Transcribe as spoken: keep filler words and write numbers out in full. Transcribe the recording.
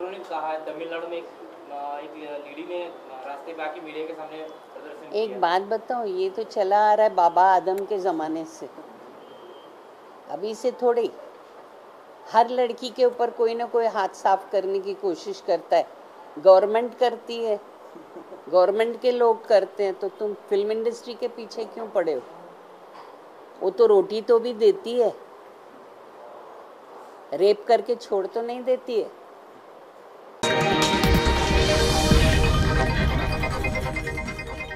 उन्होंने कहा है तमिलनाडु में एक एक लेडी ने रास्ते पे आके मीडिया के सामने प्रदर्शन एक किया। बात बताऊं, ये तो चला आ रहा है बाबा आदम के ज़माने से। अभी से थोड़ी हर लड़की के ऊपर कोई ना कोई हाथ साफ करने की कोशिश करता है। गवर्नमेंट करती है, गवर्नमेंट के लोग करते हैं, तो तुम फिल्म इंडस्ट्री के पीछे क्यों पड़े हो? वो तो रोटी तो भी देती है, रेप करके छोड़ तो नहीं देती है।